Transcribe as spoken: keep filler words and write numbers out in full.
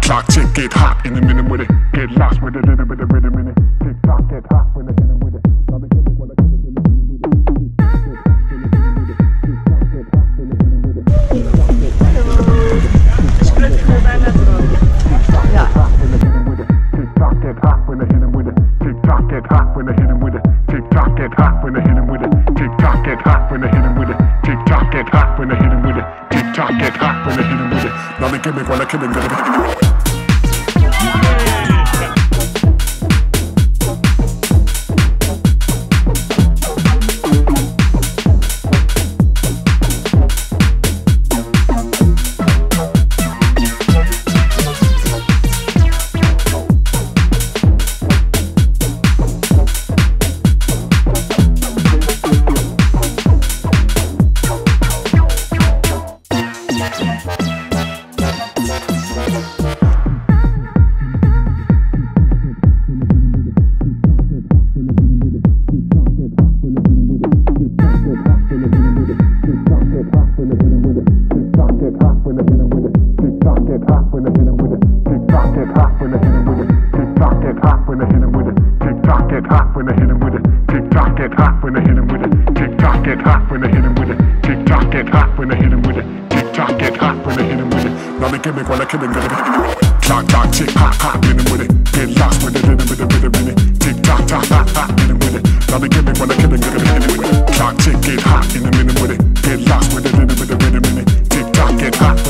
Clock tick, get hot in a minute with it. Get lost with a little bit of rhythm in it. Tick tock, get hot when I hit him with it. Now they get it when I hit him with it. Tick tock, get hot when I hit him with it. Tick tock, get hot when I hit him with it. Tick tock, get hot when I hit him with it. Tick tock, get hot when I hit him with it. Tick tock, get hot when I hit him with it. Tick tock, get hot when I hit him with it. Now they get me when I kill him with it. Clock, clock, tick, hot, hot, hit him with it. Get lost with it, hit him with it, rhythm in it. Tick tock, tock, hot, hot, hit him with it. Now they give me when I kill him, get him, hit him with it. Clock, tick, get hot in a minute with it. Get lost with it, hit him with it, rhythm in it. Tick tock, get hot.